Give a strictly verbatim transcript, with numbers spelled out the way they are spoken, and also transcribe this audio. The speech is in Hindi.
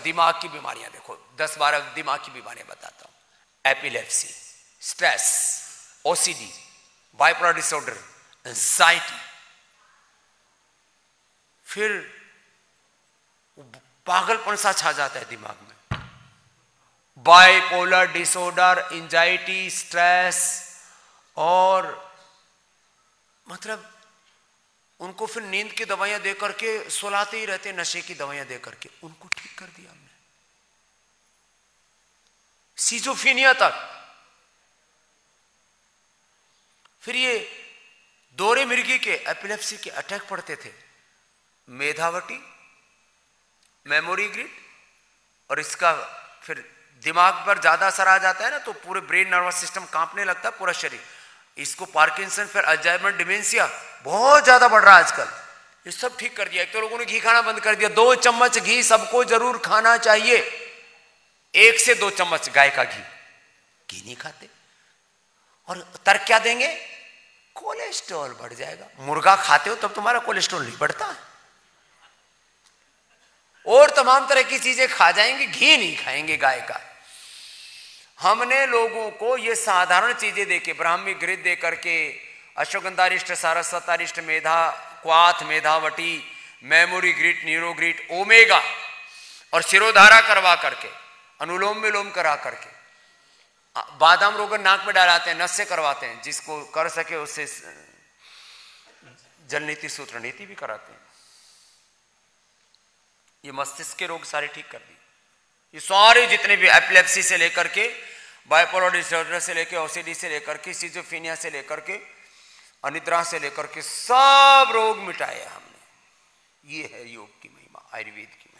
दिमाग की बीमारियां देखो, दस बारह दिमाग की बीमारियां बताता हूं। Epilepsy, stress, OCD, bipolar disorder, anxiety, फिर पागलपन सा छा जाता है दिमाग में। बाइपोलर डिसऑर्डर, एंजाइटी, स्ट्रेस, और मतलब उनको फिर नींद की दवाइयां दे करके सुलाते ही रहते, नशे की दवाइयां दे करके उनको ठीक कर दिया हमने। सिजोफ्रेनिया तक। फिर ये दोहरे मिर्गी के एपिलेप्सी के अटैक पड़ते थे, मेधावटी, मेमोरी ग्रिड, और इसका फिर दिमाग पर ज्यादा असर आ जाता है ना, तो पूरे ब्रेन नर्वस सिस्टम कांपने लगता है, पूरा शरीर। इसको पार्किंसन, फिर अल्जाइमर, डिमेंशिया बहुत ज्यादा बढ़ रहा है आजकल। ये सब ठीक कर दिया। एक तो लोगों ने घी खाना बंद कर दिया। दो चम्मच घी सबको जरूर खाना चाहिए, एक से दो चम्मच गाय का घी। घी नहीं खाते, और तर्क क्या देंगे? कोलेस्ट्रॉल बढ़ जाएगा। मुर्गा खाते हो तब तुम्हारा कोलेस्ट्रॉल नहीं बढ़ता, और तमाम तरह की चीजें खा जाएंगे, घी नहीं खाएंगे गाय का। हमने लोगों को ये साधारण चीजें देके, ब्राह्मी घृत दे करके, अश्वगंधारिष्ट, सारस्वतारिष्ट, मेधा क्वाथ, मेधावटी, मेमोरी ग्रिट, न्यूरोग्रिट, ओमेगा, और शिरोधारा करवा करके, अनुलोम विलोम करा करके, बादाम रोगन नाक में डालाते हैं, नस से करवाते हैं, जिसको कर सके उससे जल नीति सूत्र नीति भी कराते हैं। ये मस्तिष्क के रोग सारे ठीक कर दिए। ये सारे जितने भी एपिलेप्सी से लेकर के, बाइपोलर डिसऑर्डर से लेकर, ओसीडी से लेकर के, सिजोफ्रेनिया से लेकर के, अनिद्रा से लेकर के, सब रोग मिटाए हमने। ये है योग की महिमा, आयुर्वेद की महिमा।